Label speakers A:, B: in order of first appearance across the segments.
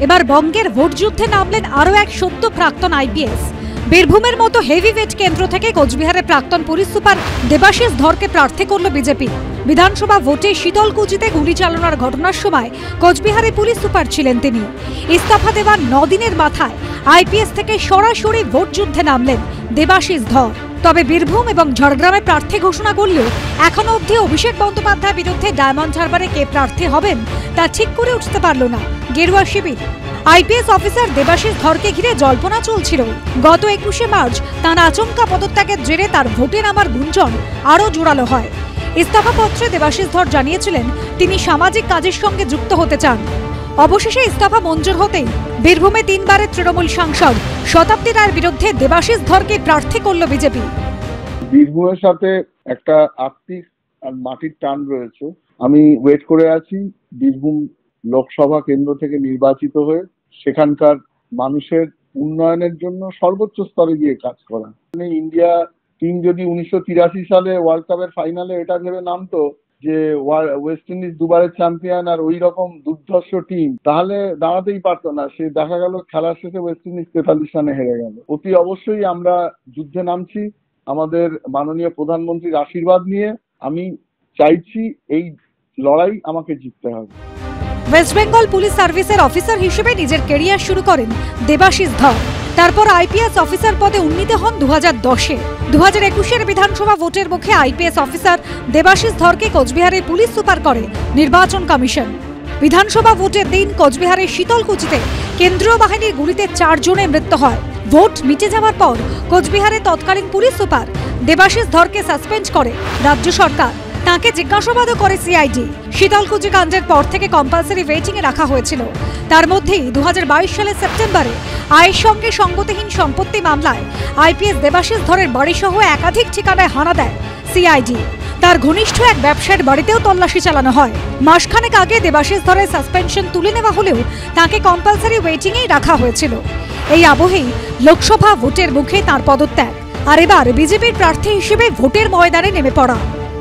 A: এবার বঙ্গের ভোট যুদ্ধে নামলেন আরও এক সদ্য প্রাক্তন আইপিএস। বীরভূমের মতো হেভিওয়েট কেন্দ্র থেকে কোচবিহারের প্রাক্তন পুলিশ সুপার দেবাশিস ধরকে প্রার্থী করল বিজেপি। বিধানসভা ভোটে শীতলকুচিতে গুলি চালানোর ঘটনার সময় কোচবিহারে পুলিশ সুপার ছিলেন তিনি। ইস্তফা দেওয়ার 9 দিনের মাথায় আইপিএস থেকে সরাসরি ভোট যুদ্ধে নামলেন দেবাশিস ধর। তবে বীরভূম এবং ঝাড়গ্রামে প্রার্থী ঘোষণা করলেও এখনো অবধি অভিষেক বন্দ্যোপাধ্যায়ের বিরুদ্ধে ডায়মন্ড হারবারে কে প্রার্থী হবেন তা ঠিক করে উঠতে পারল না গেরুয়া শিবির। আইপিএস অফিসার দেবাশিস ধরকে ঘিরে জল্পনা চলছিল। গত 21শে মার্চ তাঁর আচমকা পদত্যাগের জেরে তার ভোটে নামার গুঞ্জন আরও জোরালো হয়। ইস্তফাপত্রে দেবাশিস ধর জানিয়েছিলেন তিনি সামাজিক কাজের সঙ্গে যুক্ত হতে চান। অবশেষে ইস্তফা মঞ্জুর হতেই বীরভূমে 3 বারের তৃণমূল সাংসদ শতাব্দী রায়ের বিরুদ্ধে দেবাশিস ধরকে প্রার্থী করল বিজেপি।
B: বীরভূমের সাথে একটা আত্মিক আর মাটির টান রয়েছে। আমি ওয়েট করে আছি বীরভূম লোকসভা কেন্দ্র থেকে নির্বাচিত হয়ে সেখানকার মানুষের উন্নয়নের জন্য সর্বোচ্চ স্তরে গিয়ে কাজ করা। ইন্ডিয়া টিম যদি 1983 সালে ওয়ার্ল্ড কাপের ফাইনালে এটা ভেবে নামতো যে ওয়েস্ট ইন্ডিজ 2 বারের চ্যাম্পিয়ন আর ওই রকম দুর্ধর্ষ টিম, তাহলে দাঁড়াতেই পারতো না। সে দেখা গেল খেলার শেষে ওয়েস্ট ইন্ডিজ 43 রানে হেরে গেল। অতি অবশ্যই আমরা যুদ্ধে নামছি আমাদের মাননীয় প্রধানমন্ত্রীর আশীর্বাদ নিয়ে। আমি চাইছি এই লড়াই আমাকে জিততে হবে।
A: ওয়েস্ট বেঙ্গল পুলিশ সার্ভিসের অফিসার হিসেবে নিজের ক্যারিয়ার শুরু করেন দেবাশিস ধর। তারপর আইপিএস অফিসার পদে উন্নীত হন 2010-এ। 2021-এর বিধানসভা ভোটের মুখে আইপিএস অফিসার দেবাশিস ধরকে কোচবিহারের পুলিশ সুপার করে নির্বাচন কমিশন। বিধানসভা ভোটের দিন কোচবিহারের শীতলকুচিতে কেন্দ্রীয় বাহিনীর গুলিতে 4 জনের মৃত্যু হয়। ভোট মিটে যাওয়ার পর কোচবিহারের তৎকালীন পুলিশ সুপার দেবাশিস ধরকে সাসপেন্ড করে রাজ্য সরকার। তাকে জিজ্ঞাসাবাদও করে সিআইডি। শীতলকুচি কাণ্ডের পর থেকে কম্পালসারি ওয়েটিং এ রাখা হয়েছিল। তার মধ্যেই 2022 সালের সেপ্টেম্বরে আয়ের সঙ্গে সঙ্গতিহীন সম্পত্তি মামলায় আইপিএস দেবাশিস ধরের বাড়িসহ একাধিক ঠিকানায় হানা দেয় সিআইডি। তার ঘনিষ্ঠ এক ব্যবসায়ীর বাড়িতেও তল্লাশি চালানো হয়। মাসখানেক আগে দেবাশিস ধরের সাসপেনশন তুলে নেওয়া হলেও তাকে কম্পালসারি ওয়েটিং এই রাখা হয়েছিল। এই আবহেই লোকসভা ভোটের মুখে তার পদত্যাগ আর এবার বিজেপির প্রার্থী হিসেবে ভোটের ময়দানে নেমে পড়া।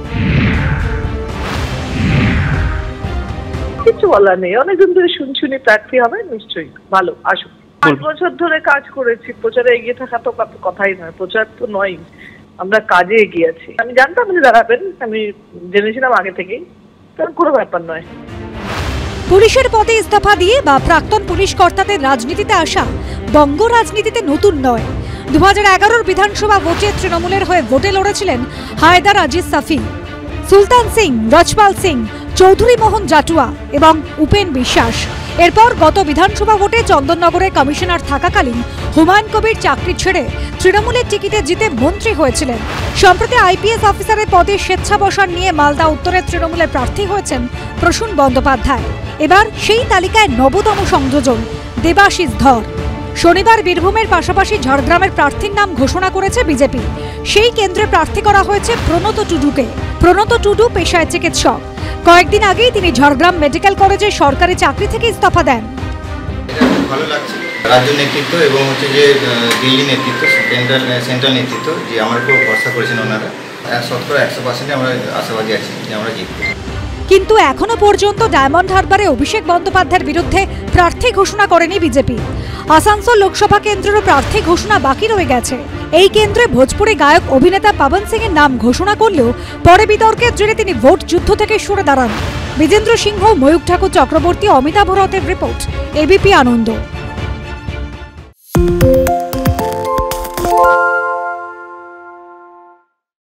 C: কিছু বলার নেই, অনেকদিন ধরে শুনছুনি প্রার্থী হবে, নিশ্চয়ই ভালো আসুক। 5 বছর ধরে কাজ করেছি, প্রচারে এগিয়ে থাকা তো কথাই নয়, প্রচার তো নয়, আমরা কাজে এগিয়ে আছি। আমি জানতাম আপনি দাঁড়াবেন, আমি জেনেছিলাম আগে থেকেই, কারণ কোনো ব্যাপার নয়।
A: পুলিশের পদে ইস্তফা দিয়ে বা প্রাক্তন পুলিশ কর্তাদের রাজনীতিতে আসা বঙ্গ রাজনীতিতে নতুন নয়। 2011-এর বিধানসভা ভোটে তৃণমূলের হয়ে ভোটে লড়েছিলেন হায়দার আজিজ সাফি, সুলতান সিং, রজপাল সিং, চৌধুরী মোহন জাটুয়া এবং উপেন বিশ্বাস। এরপর গত বিধানসভা ভোটে চন্দননগরে কমিশনার থাকাকালীন হুমায়ুন কবির চাকরি ছেড়ে তৃণমূলের টিকিটে জিতে মন্ত্রী হয়েছিলেন। সম্প্রতি আইপিএস অফিসারের পদে স্বেচ্ছাবসর নিয়ে মালদা উত্তরের তৃণমূলের প্রার্থী হয়েছেন প্রসূন বন্দ্যোপাধ্যায়। এবার সেই তালিকায় নবতম সংযোজন দেবাশিস ধর। শনিবার বীরভূমের পাশাপাশি ঝাড়গ্রামের প্রার্থীর নাম ঘোষণা করেছে বিজেপি। সেই কেন্দ্রে প্রার্থী করা হয়েছে প্রণত টুডুকে। প্রণত টুডু পেশায় চিকিৎসক। কয়েকদিন আগেই তিনি ঝাড়গ্রাম মেডিকেল কলেজে সরকারি চাকরি থেকে ইস্তফা দেন।
D: ভালো লাগছে রাজ্য নেতৃত্ব এবং হচ্ছে যে দিল্লি নেতৃত্ব, সেন্ট্রাল নেতৃত্ব যে আমার উপর ভরসা করেছেন ওনারা। 100% আমরা আশাবাদী আছি যে আমরা জিতব।
A: কিন্তু এখনো পর্যন্ত ডায়মন্ড হারবারে অভিষেক বন্দ্যোপাধ্যায়ের বিরুদ্ধে প্রার্থী ঘোষণা করেনি বিজেপি। আসানসোল লোকসভা কেন্দ্রেরও প্রার্থী ঘোষণা বাকি রয়ে গেছে। এই কেন্দ্রে ভোজপুরি গায়ক অভিনেতা পাবন সিং এর নাম ঘোষণা করলেও পরে বিতর্কের জেরে তিনি ভোট যুদ্ধ থেকে সরে দাঁড়ান। বিজেন্দ্র সিংহ, ময়ূক ঠাকুর চক্রবর্তী, অমিতাভ রথের রিপোর্ট, এবিপি আনন্দ।